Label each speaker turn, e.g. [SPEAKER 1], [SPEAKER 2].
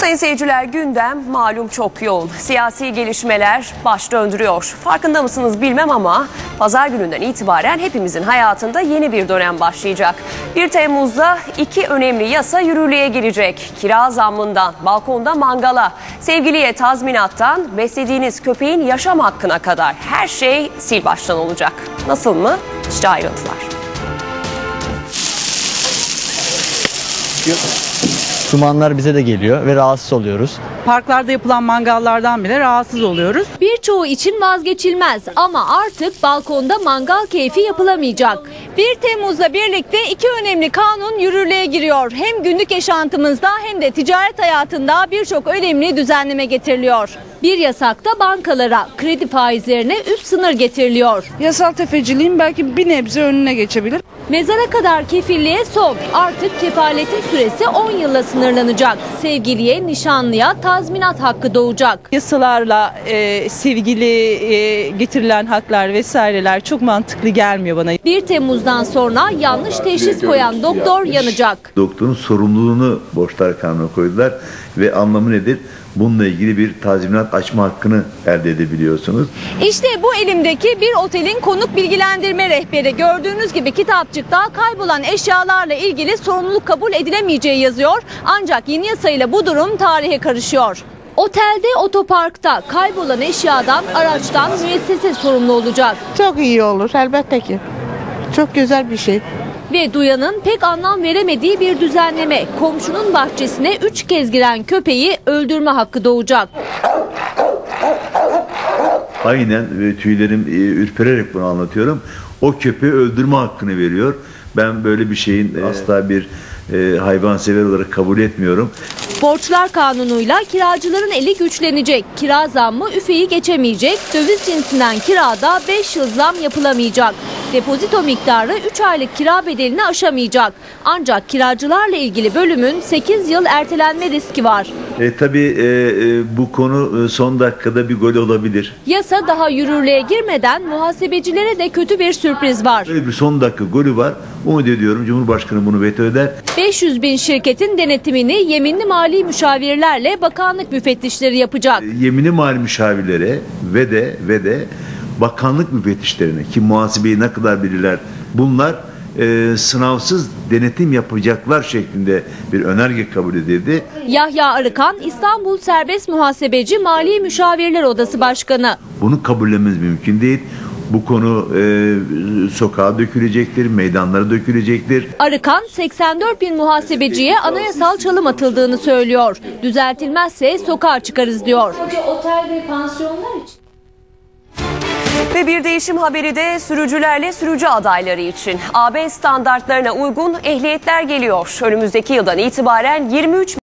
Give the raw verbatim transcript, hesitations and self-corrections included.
[SPEAKER 1] Sayın seyirciler, gündem malum çok yoğun. Siyasi gelişmeler baş döndürüyor. Farkında mısınız bilmem ama pazar gününden itibaren hepimizin hayatında yeni bir dönem başlayacak. bir Temmuz'da iki önemli yasa yürürlüğe girecek. Kira zammından balkonda mangala, sevgiliye tazminattan beslediğiniz köpeğin yaşam hakkına kadar her şey sil baştan olacak. Nasıl mı? İşte ayrıntılar.
[SPEAKER 2] Dumanlar bize de geliyor ve rahatsız oluyoruz.
[SPEAKER 3] Parklarda yapılan mangallardan bile rahatsız oluyoruz.
[SPEAKER 4] Birçoğu için vazgeçilmez ama artık balkonda mangal keyfi yapılamayacak. bir Temmuz'la birlikte iki önemli kanun yürürlüğe giriyor. Hem günlük yaşantımızda hem de ticaret hayatında birçok önemli düzenleme getiriliyor. Bir yasakta bankalara, kredi faizlerine üst sınır getiriliyor.
[SPEAKER 3] Yasal tefeciliğin belki bir nebze önüne geçebilir.
[SPEAKER 4] Mezara kadar kefilliğe son. Artık kefaletin süresi on yılla sınırlanacak. Sevgiliye, nişanlıya tazminat hakkı doğacak.
[SPEAKER 5] Yasalarla e, sevgili e, getirilen haklar vesaireler çok mantıklı gelmiyor bana.
[SPEAKER 4] bir Temmuz'dan sonra yanlış teşhis koyan doktor yanacak.
[SPEAKER 6] Doktorun sorumluluğunu borçlar kanuna koydular ve anlamı nedir? Bununla ilgili bir tazminat açma hakkını elde edebiliyorsunuz.
[SPEAKER 4] İşte bu elimdeki bir otelin konuk bilgilendirme rehberi. Gördüğünüz gibi kitapçıkta kaybolan eşyalarla ilgili sorumluluk kabul edilemeyeceği yazıyor. Ancak yeni yasayla bu durum tarihe karışıyor. Otelde, otoparkta kaybolan eşyadan, araçtan müessese sorumlu olacak.
[SPEAKER 7] Çok iyi olur elbette ki. Çok güzel bir şey.
[SPEAKER 4] Ve duyanın pek anlam veremediği bir düzenleme. Komşunun bahçesine üç kez giren köpeği öldürme hakkı doğacak.
[SPEAKER 6] Aynen, tüylerim ürpererek bunu anlatıyorum. O köpeği öldürme hakkını veriyor. Ben böyle bir şeyin asla bir e, hayvansever olarak kabul etmiyorum.
[SPEAKER 4] Borçlar kanunuyla kiracıların eli güçlenecek. Kira zammı üfeyi geçemeyecek. Döviz cinsinden kirada beş yıl zam yapılamayacak. Depozito miktarı üç aylık kira bedelini aşamayacak. Ancak kiracılarla ilgili bölümün sekiz yıl ertelenme riski var.
[SPEAKER 6] E, tabii e, e, bu konu son dakikada bir gol olabilir.
[SPEAKER 4] Yasa daha yürürlüğe girmeden muhasebecilere de kötü bir sürpriz var.
[SPEAKER 6] Böyle bir son dakika golü var. Umut ediyorum Cumhurbaşkanı bunu veto eder.
[SPEAKER 4] beş yüz bin şirketin denetimini yeminli mali müşavirlerle bakanlık müfettişleri yapacak.
[SPEAKER 6] E, yeminli mali müşavirlere ve de ve de bakanlık müfettişlerine, ki muhasebeyi ne kadar bilirler, bunlar e, sınavsız denetim yapacaklar şeklinde bir önerge kabul edildi.
[SPEAKER 4] Yahya Arıkan, İstanbul Serbest Muhasebeci Mali Müşavirler Odası Başkanı.
[SPEAKER 6] Bunu kabullememiz mümkün değil. Bu konu e, sokağa dökülecektir, meydanlara dökülecektir.
[SPEAKER 4] Arıkan, seksen dört bin muhasebeciye anayasal çalım atıldığını söylüyor. Düzeltilmezse sokağa çıkarız diyor.
[SPEAKER 8] Otel ve pansiyonlar için.
[SPEAKER 1] Ve bir değişim haberi de sürücülerle sürücü adayları için. A B standartlarına uygun ehliyetler geliyor. Önümüzdeki yıldan itibaren yirmi üç